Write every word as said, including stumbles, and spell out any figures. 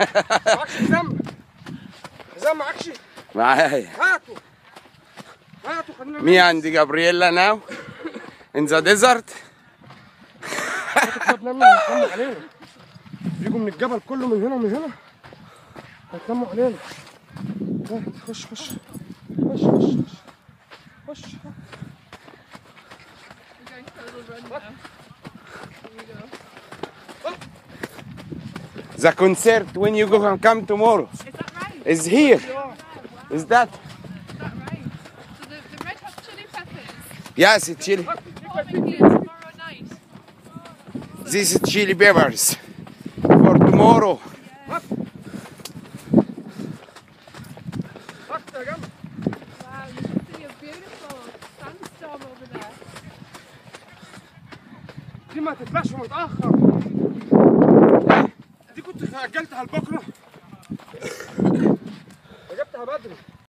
معكش حزام؟ حزام معكش؟ معايا. هاتوا هاتوا خلينا Me and Gabriella now in the desert. بنعمل هيتلموا علينا، يجوا من الجبل كله من هنا ومن هنا هيتلموا علينا. خش خش خش خش خش. The concert when you go and come tomorrow Is that right? is here. Is that? Is that right? So the, the Red Hot Chili Peppers Yes, it's chili. performing here tomorrow night. This is chili peppers for tomorrow. Wow, you can see a beautiful sandstorm over there. دي ما تطلعش متأخر، دي كنت أجلتها لبكرة وجبتها بدري.